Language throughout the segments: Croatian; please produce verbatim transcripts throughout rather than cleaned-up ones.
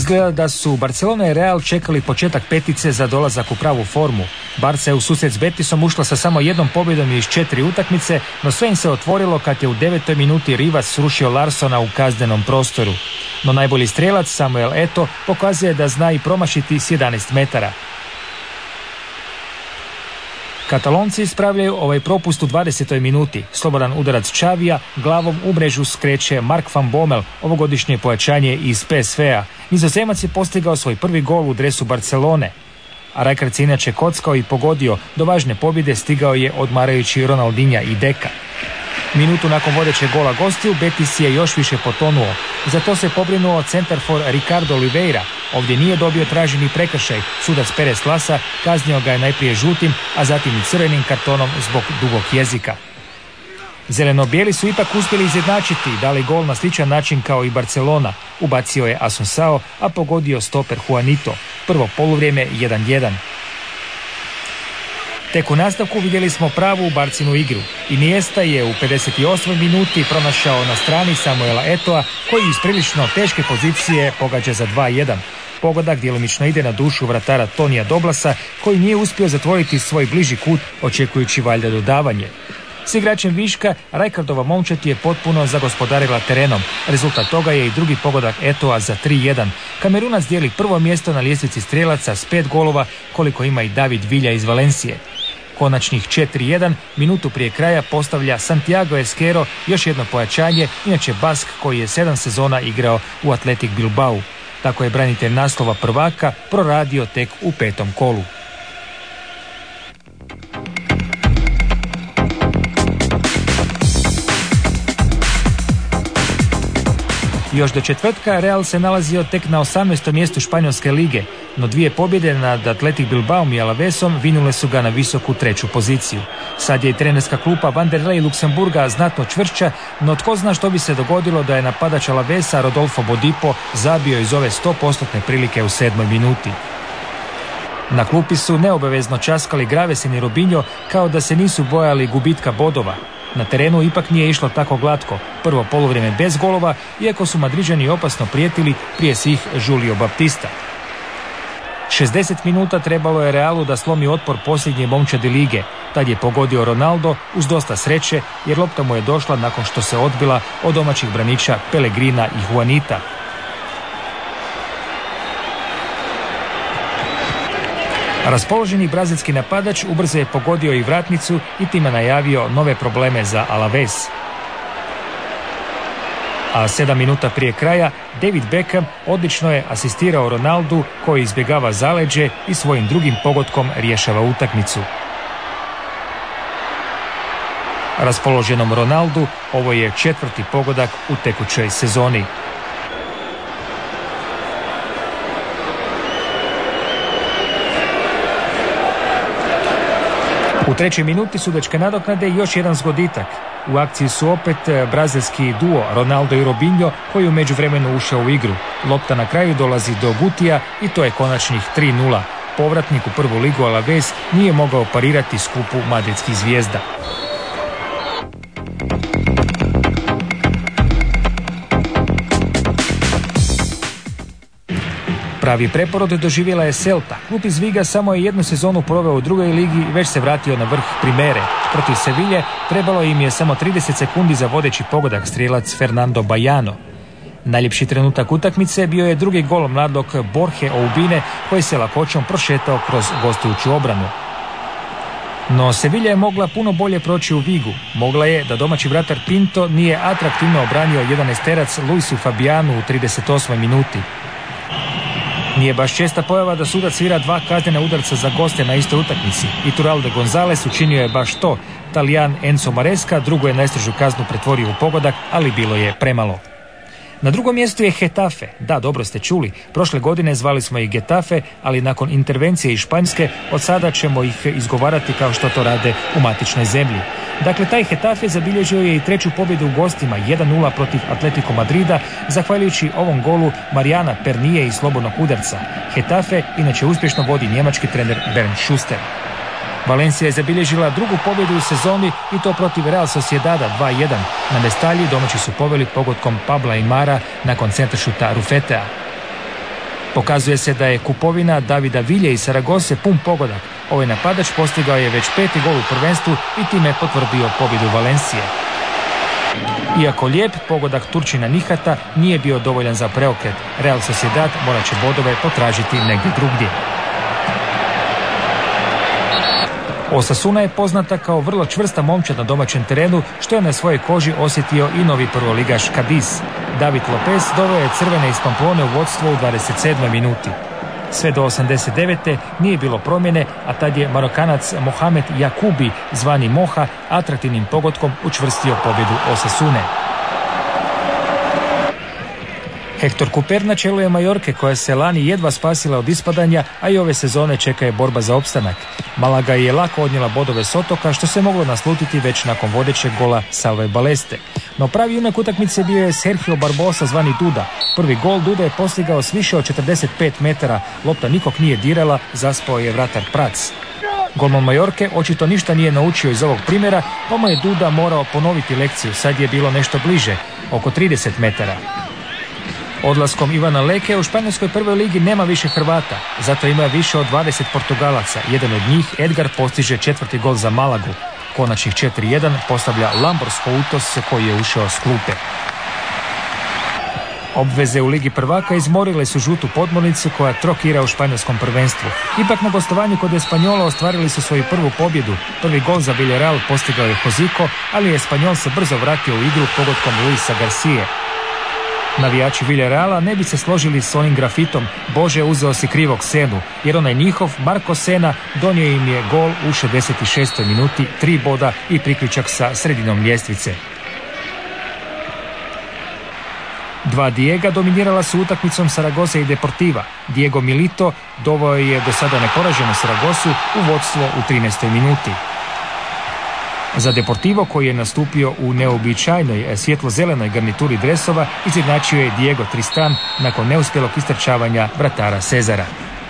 Izgleda da su Barcelona i Real čekali početak petice za dolazak u pravu formu. Barca je u susret s Betisom ušla sa samo jednom pobjedom iz četiri utakmice, no sve im se otvorilo kad je u devetoj minuti Rivas srušio Larsona u kaznenom prostoru. No najbolji strelac Samuel Eto'o pokazuje da zna i promašiti s jedanaest metara. Katalonci ispravljaju ovaj propust u dvadesetoj minuti. Slobodan udarac Xavija glavom u mrežu skreće Mark van Bommel, ovogodišnje pojačanje iz P S V-a. Nizozemac je postigao svoj prvi gol u dresu Barcelone. A Rijkaard se inače kockao i pogodio, do važne pobjede stigao je odmarajući Ronaldinha i Deka. Minutu nakon vodećeg gola gostiju Betis je još više potonuo. Za to se pobrinuo centarfor Ricardo Oliveira. Ovdje nije dobio traženi prekršaj. Sudac Perez Lasa kaznio ga je najprije žutim, a zatim i crvenim kartonom zbog dugog jezika. Zeleno-bijeli su ipak uspjeli izjednačiti, dali gol na sličan način kao i Barcelona. Ubacio je Asunsao, a pogodio stoper Juanito. Prvo poluvrijeme jedan jedan. Tek u nastavku vidjeli smo pravu Barcinu igru. Iniesta je u pedeset osmoj minuti pronašao na strani Samuela Eto'a, koji iz prilično teške pozicije pogađa za dva jedan. Pogodak djelomično ide na dušu vratara Tonija Doblasa, koji nije uspio zatvoriti svoj bliži kut, očekujući valjda dodavanje. S igračem viška Rijkaardova momčad je potpuno zagospodarila terenom. Rezultat toga je i drugi pogodak Eto'a za tri jedan. Kamerunac dijeli prvo mjesto na ljestvici strijelaca s pet golova, koliko ima i David Villa iz Valencije. Konačnih četiri jedan minutu prije kraja postavlja Santiago Esquero, još jedno pojačanje, inače Bask koji je sedam sezona igrao u Athletic Bilbao. Tako je branitelj naslova prvaka proradio tek u petom kolu. Još do četvrtka Real se nalazio tek na osamnaestom mjestu Španjolske lige, no dvije pobjede nad Athletic Bilbaom i Alavesom vinule su ga na visoku treću poziciju. Sad je i trenerska klupa Vanderlei Luksemburga znatno čvršća, no tko zna što bi se dogodilo da je napadač Alavesa Rodolfo Bodipo zabio iz ove sto posto prilike u sedmoj minuti. Na klupi su neobavezno časkali Gravesen i Robinho kao da se nisu bojali gubitka bodova. Na terenu ipak nije išlo tako glatko. Prvo poluvrijeme bez golova, iako su Madriđani opasno prijetili, prije svih Julio Baptista. šezdeset minuta trebalo je Realu da slomi otpor posljednje momčadi lige. Tad je pogodio Ronaldo uz dosta sreće, jer lopta mu je došla nakon što se odbila od domaćih braniča Pellegrina i Juanita. Raspoloženi brazilski napadač ubrzo je pogodio i vratnicu i time najavio nove probleme za Alaves. A sedam minuta prije kraja David Beckham odlično je asistirao Ronaldu, koji izbjegava zaleđe i svojim drugim pogodkom rješava utakmicu. Raspoloženom Ronaldu ovo je četvrti pogodak u tekućoj sezoni. U trećoj minuti sudačke nadoknade još jedan zgoditak. U akciji su opet brazilski duo Ronaldo i Robinho, koji u međuvremenu ušao u igru. Lopta na kraju dolazi do Gutija i to je konačnih tri nula. Povratnik u prvu ligu Alaves nije mogao parirati skupu madridskih zvijezda. Pravi preporod doživjela je Celta. Klub iz Viga samo je jednu sezonu proveo u drugoj ligi i već se vratio na vrh Primere. Protiv Sevilje trebalo im je samo trideset sekundi za vodeći pogodak strijelac Fernando Bajano. Najljepši trenutak utakmice bio je drugi gol mladog Borge Oubine, koji se lakoćom prošetao kroz gostujuću obranu. No Sevilja je mogla puno bolje proći u Vigu. Mogla je da domaći vratar Pinto nije atraktivno obranio jedanaesterac Luisu Fabianu u trideset osmoj minuti. Nije baš česta pojava da sudac svira dva kaznena udarca za goste na istoj utakmici. Iturralde González učinio je baš to. Talijan Enzo Maresca drugu je najstrožu kaznu pretvorio u pogodak, ali bilo je premalo. Na drugom mjestu je Getafe. Da, dobro ste čuli. Prošle godine zvali smo ih Getafe, ali nakon intervencije iz Španjske od sada ćemo ih izgovarati kao što to rade u matičnoj zemlji. Dakle, taj Getafe zabilježio je i treću pobjedu u gostima jedan nula protiv Atletico Madrida, zahvaljujući ovom golu Marijana Pernije i slobodnog udarca. Getafe inače uspješno vodi njemački trener Bernd Schuster. Valencia je zabilježila drugu pobjedu u sezoni i to protiv Real Sociedada dva jedan. Na Mestalji domaći su poveli pogodkom Pabla Aimara nakon centaršuta Rufetea. Pokazuje se da je kupovina Davida Vilje iz Saragose pun pogodak. Ovaj napadač postigao je već peti gol u prvenstvu i time potvrdio pobjedu Valencije. Iako lijep, pogodak Turčina Nihata nije bio dovoljan za preokret. Real Sociedad morat će bodove potražiti negdje drugdje. Osasuna je poznata kao vrlo čvrsta momčad na domaćem terenu, što je na svojoj koži osjetio i novi prvoligaš Cadiz. David Lopez doveo je crvene iz Pamplone u vodstvo u dvadeset sedmoj minuti. Sve do osamdeset devete nije bilo promjene, a tad je Marokanac Mohamed Jakubi, zvani Moha, atraktivnim pogodkom učvrstio pobjedu Osasune. Hector Cuper na čelu je Majorke, koja se lani jedva spasila od ispadanja, a i ove sezone čeka je borba za opstanak. Malaga je lako odnijela bodove s otoka, što se moglo naslutiti već nakon vodećeg gola Salve Baleste. No pravi junak utakmice bio je Sergio Barbosa, zvani Duda. Prvi gol Duda je postigao s više od četrdeset pet metara, lopta nikog nije dirala, zaspao je vratar Prac. Golman Majorke očito ništa nije naučio iz ovog primjera, pa mu je Duda morao ponoviti lekciju, sad je bilo nešto bliže, oko trideset metara. Odlaskom Ivana Leke u španjolskoj prvoj ligi nema više Hrvata, zato ima više od dvadeset Portugalaca. Jedan od njih, Edgar, postiže četvrti gol za Malagu. Konačnih četiri jedan postavlja Lambros Houtos, koji je ušao s klupe. Obveze u Ligi prvaka izmorile su žutu podmornicu koja trokira u španjolskom prvenstvu. Ipak na gostovanju kod Espanjola ostvarili su svoju prvu pobjedu. Prvi gol za Villarreal postigao je Hoziko, ali Espanjol se brzo vratio u igru pogodkom Luisa Garcije. Navijači Villarreala ne bi se složili s onim grafitom "Bože, uzeo si krivog Senu", jer onaj njihov Marko Sena donio im je gol u šezdeset šestoj minuti, tri boda i priključak sa sredinom ljestvice. Dva Diega dominirala su utakmicom Saragosa i Deportiva. Diego Milito doveo je do sada neporaženu Saragosu u vodstvo u trinaestoj minuti. Za Deportivo, koji je nastupio u neobičajnoj svjetlo-zelenoj garnituri dresova, izjednačio je Diego Tristan nakon neuspjelog istrčavanja vratara Cezara.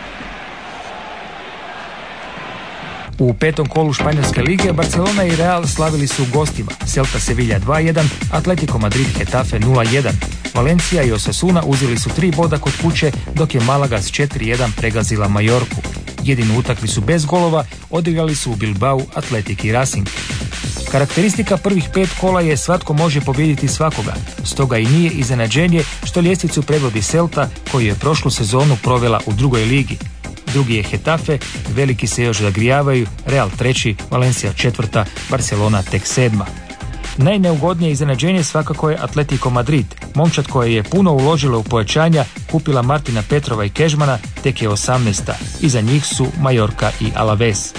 U petom kolu Španjolske lige Barcelona i Real slavili su u gostima. Celta Sevilla dva jedan, Atletico Madrid Getafe nula jedan. Valencija i Osasuna uzeli su tri boda kod kuće, dok je Malaga s četiri jedan pregazila Majorku. Jedinu utakmicu bez golova odigrali su u Bilbao Atletik i Racing. Karakteristika prvih pet kola je svatko može pobijediti svakoga, stoga i nije iznenađenje što ljestvicu predvodi Celta, koju je prošlu sezonu provela u drugoj ligi. Drugi je Getafe, veliki se još zagrijavaju, Real treći, Valencija četvrta, Barcelona tek sedma. Najneugodnije iznenađenje svakako je Atletico Madrid. Momčad koja je puno uložila u pojačanja, kupila Martina Petrova i Kežmana, tek je osamnaesta. Iza njih su Majorka i Alaves.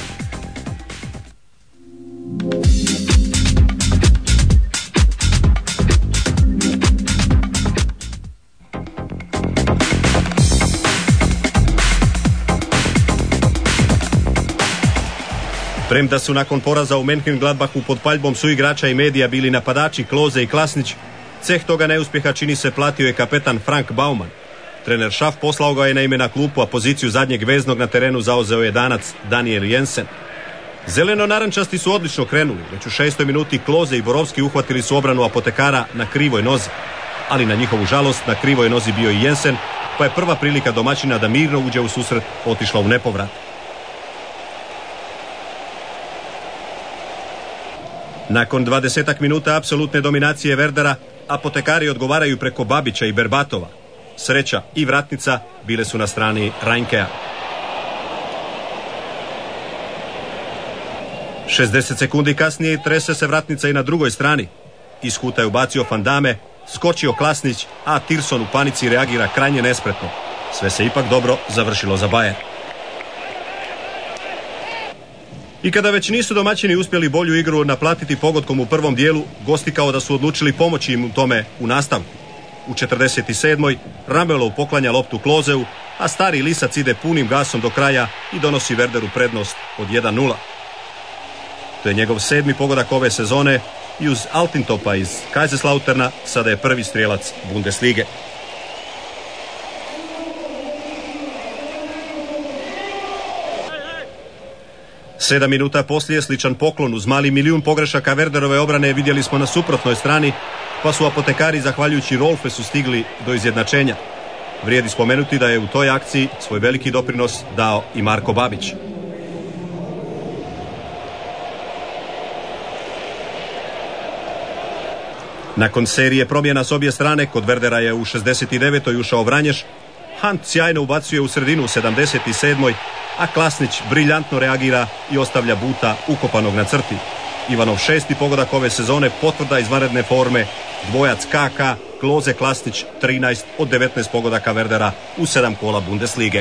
Premda su nakon poraza u Mönchengladbachu pod paljbom suigrača i medija bili napadači Klose i Klasnić, ceh toga neuspjeha čini se platio je kapetan Frank Baumann. Trener Schaff poslao ga je naime na klupu, a poziciju zadnjeg veznog na terenu zauzeo je Danac Daniel Jensen. Zeleno-narančasti su odlično krenuli, već u šestoj minuti Klose i Borovski uhvatili su obranu Apotekara na krivoj nozi. Ali na njihovu žalost na krivoj nozi bio i Jensen, pa je prva prilika domaćina da mirno uđe u susret otišla u nepovrat. Nakon dvadesetak minuta apsolutne dominacije Werdera, Apotekari odgovaraju preko Babića i Berbatova. Sreća i vratnica bile su na strani Reinkea. šezdeset sekundi kasnije trese se vratnica i na drugoj strani. Iz kuta je ubacio Fandame, skočio Klasnić, a Tirson u panici reagira krajnje nespretno. Sve se ipak dobro završilo za Bayern. I kada već nisu domaćini uspjeli bolju igru naplatiti pogodkom u prvom dijelu, gosti kao da su odlučili pomoći im u tome u nastavku. U četrdeset sedmoj Ramelov poklanja loptu Kloseu, a stari Lisac ide punim gasom do kraja i donosi Werderu prednost od jedan nula. To je njegov sedmi pogodak ove sezone i uz Altintopa iz Kaiserslauterna sada je prvi strijelac Bundeslige. Sedam minuta poslije sličan poklon uz mali milijun pogrešaka Werderove obrane vidjeli smo na suprotnoj strani, pa su Apotekari zahvaljujući Rolfesu stigli do izjednačenja. Vrijedi spomenuti da je u toj akciji svoj veliki doprinos dao i Marko Babić. Nakon serije promjena s obje strane, kod Werdera je u šezdeset devetoj ušao Vranješ, Hunt sjajno ubacuje u sredinu u sedamdeset sedmoj a Klasnić briljantno reagira i ostavlja Buta ukopanog na crti. Ivanov šesti pogodak ove sezone, potvrda izvanredne forme, dvojac K K, Klose Klasnić, trinaest od devetnaest pogodaka Werdera u sedam kola Bundeslige.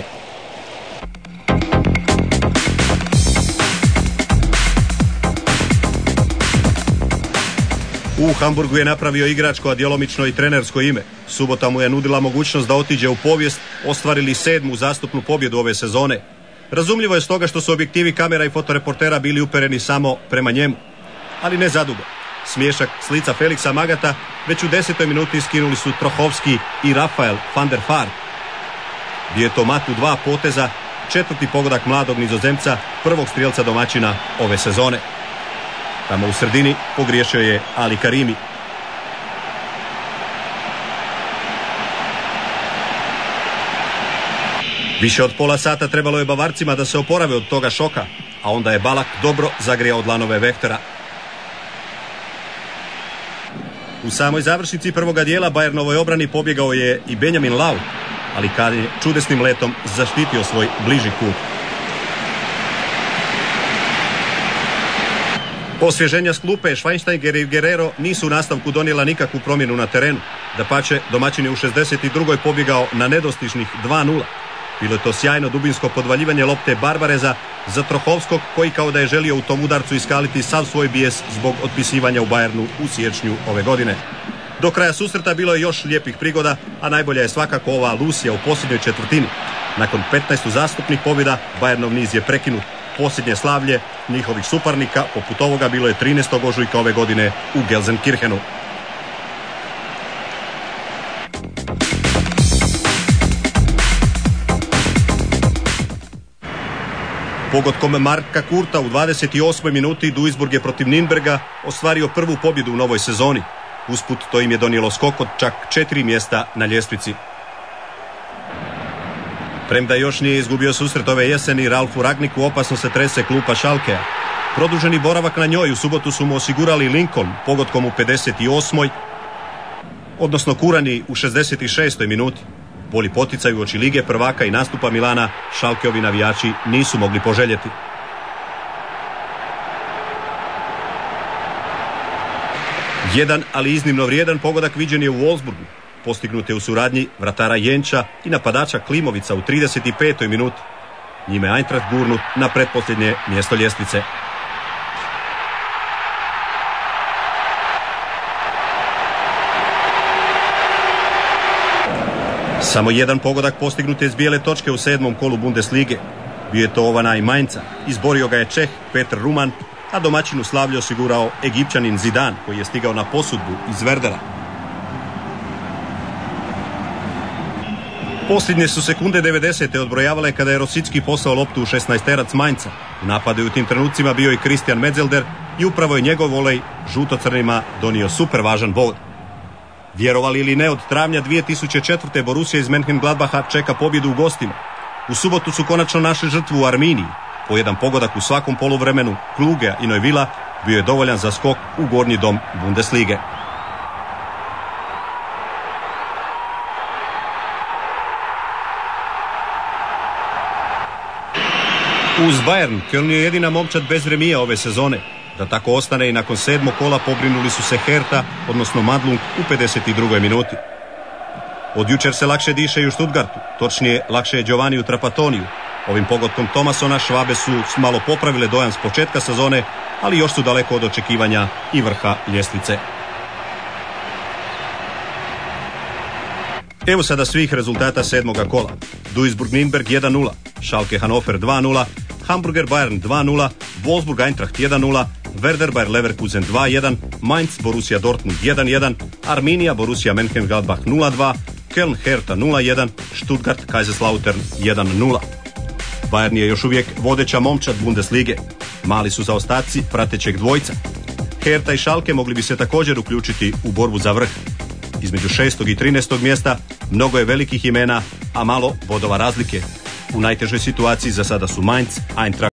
U Hamburgu je napravio igračko, a djelomično i trenersko ime. Subota mu je nudila mogućnost da otiđe u povijest, ostvarili sedmu zastupnu pobjedu ove sezone. Razumljivo je stoga što su objektivi kamera i fotoreportera bili upereni samo prema njemu. Ali ne zadugo. Smiješak s lica Feliksa Magata već u desetoj minuti skinuli su Trohovski i Rafael van der Vaart. Bio je to mat u dva poteza, četvrti pogodak mladog Nizozemca, prvog strijelca domaćina ove sezone. Tamo u sredini pogriješio je Ali Karimi. Više od pola sata trebalo je Bavarcima da se oporave od toga šoka, a onda je Balak dobro zagrijao dlanove Vehtera. U samoj završnici prvoga dijela Bayernovoj obrani pobjegao je i Benjamin Lau, ali kad je čudesnim letom zaštitio svoj bliži kut. Osvježenja s klupe Schweinsteiger i Guerrero nisu u nastavku donijela nikakvu promjenu na terenu. Dapače, domaćin je u šezdeset drugoj pobjegao na nedostižnih dva nula. Bilo je to sjajno dubinsko podvaljivanje lopte Barbareza za Trohovskog, koji kao da je želio u tom udarcu iskaliti sav svoj bijes zbog otpisivanja u Bayernu u siječnju ove godine. Do kraja susreta bilo je još lijepih prigoda, a najbolja je svakako ova Lusija u posljednjoj četvrtini. Nakon petnaest zastupnih pobjeda Bayernov niz je prekinut. Posljednje slavlje njihovih suparnika poput ovoga bilo je trinaestog ožujka ove godine u Gelsenkirchenu. Pogodkom Marka Kurta u dvadeset osmoj minuti Duisburg je protiv Nürnberga ostvario prvu pobjedu u novoj sezoni. Usput to im je donijelo skok od čak četiri mjesta na ljestvici. Premda još nije izgubio susret ove jeseni, Ralfu Ragniku opasno se trese klupa Schalkea. Produženi boravak na njoj u subotu su mu osigurali Lincoln pogodkom u pedeset osmoj odnosno Kurani u šezdeset šestoj minuti. Bolji poticaj uoči Lige prvaka i nastupa Milana Schalkeovi navijači nisu mogli poželjeti. Jedan, ali iznimno vrijedan pogodak viđen je u Wolfsburgu. Postignut je u suradnji vratara Jenča i napadača Klimovica u trideset petoj minuti. Njime Eintracht gurnut na pretposljednje mjesto ljestvice. Samo jedan pogodak postignut je s bijele točke u sedmom kolu Bundeslige. Bio je to Ovanaj Mainca. Izborio ga je Čeh Petr Ruman, a domaćinu slavlje osigurao Egipćanin Zidan, koji je stigao na posudbu iz Werdera. Posljednje su sekunde devedesete odbrojavale kada je Rosicki poslao loptu u šesnaesterac Mainca. U napadu je u tim trenucima bio i Christian Metzelder i upravo je njegov volej žuto-crnima donio super važan bod. Vjerovali ili ne, od travnja dvije tisuće četvrte Borussia iz Mönchengladbacha čeka pobjedu u gostima. U subotu su konačno našli žrtvu u Arminiji. Po jedan pogodak u svakom poluvremenu Klugea i Neuvilla bio je dovoljan za skok u gornji dom Bundeslige. Uz Bayern, Köln je jedina momčad bez remija ove sezone. Da tako ostane i nakon sedmog kola pobrinuli su se Hertha, odnosno Madlung, u pedeset drugoj minuti. Od jučer se lakše diše i u Stuttgartu, točnije lakše je Giovanni u Trapatoniju. Ovim pogodkom Thomasona Švabe su malo popravile dojam s početka sezone, ali još su daleko od očekivanja i vrha ljestvice. Evo sada svih rezultata sedmoga kola. Duisburg Nürnberg jedan nula, Schalke Hannover dva nula, Hamburger Bayern dva nula, Wolfsburg Eintracht jedan nula, Werder Bayer Leverkusen dva jedan, Mainz Borussia Dortmund jedan jedan, Arminia Borussia Mönchengladbach nula dva, Köln Hertha nula jedan, Stuttgart Kaiserslautern jedan nula. Bayern je još uvijek vodeća momčad Bundeslige. Mali su zaostaci pratećeg dvojca. Hertha i Schalke mogli bi se također uključiti u borbu za vrh. Između šestog i trinaestog mjesta mnogo je velikih imena, a malo bodova razlike. U najtežoj situaciji za sada su Mainz, Eintracht